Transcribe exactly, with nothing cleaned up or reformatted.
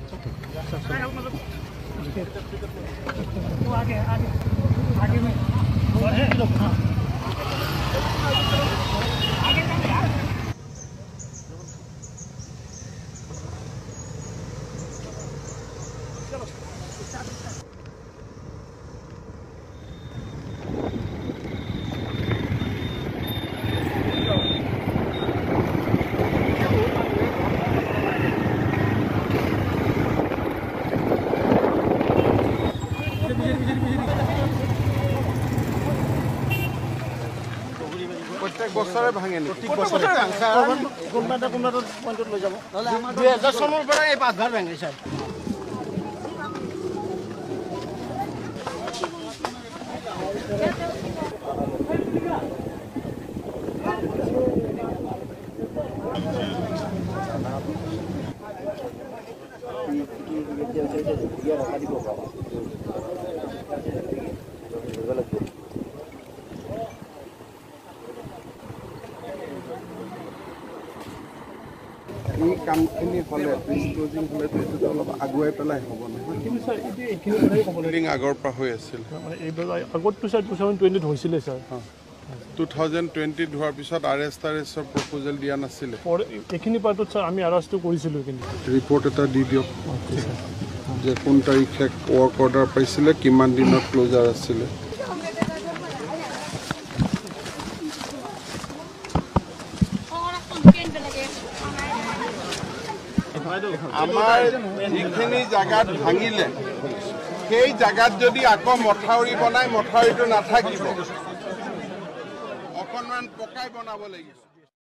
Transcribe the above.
आगे आगे आगे में और है लोग हाँ आगे जाओ यार चलो प्रत्येक बছৰে ভাঙে নি प्रत्येक बছৰে কোনবাটা কোনবাটা পইণ্টত লৈ যাব নহলে আমাৰ দুই হাজাৰ চনৰ পৰা এই পাঁচবাৰ ভাঙিছে এই কামখিনি হ'লে ব্ৰিজ ক্লজিং হ'লে এইটো অলপ আগুৱাই পেলাই হ'ব নহয় কিন্তু স্যাৰ এইটো এইখিনি কথাই ক'ব লাগে আগৰ পৰা হৈ আছিল মানে এইবাৰ আগতটো স্যাৰ টু থাউজেণ্ড টুৱেণ্টিত হৈছিলে স্যাৰ টু থাউজেণ্ড টুৱেণ্টিত হোৱাৰ পিছত আৰ এছ টাৰ এছৰ প্ৰপ'জেল দিয়া নাছিলে এইখিনি পাৰ্টত স্যাৰ আমি আৰএছটো কৰিছিলোঁ কিন্তু ৰিপৰ্ট এটা দি দিয়ক যে কোন তাৰিখে ৱৰ্ক অৰ্ডাৰ পাইছিলে কিমান দিনত ক্ল'জাৰ আছিলে আমাৰ যিখিনি জাগাত ভাঙিলে সেই জাগাত যদি আকৌ মথাউৰি বনাই মথাউৰিটো নাথাকিব অকণমান পকাই বনাব লাগিব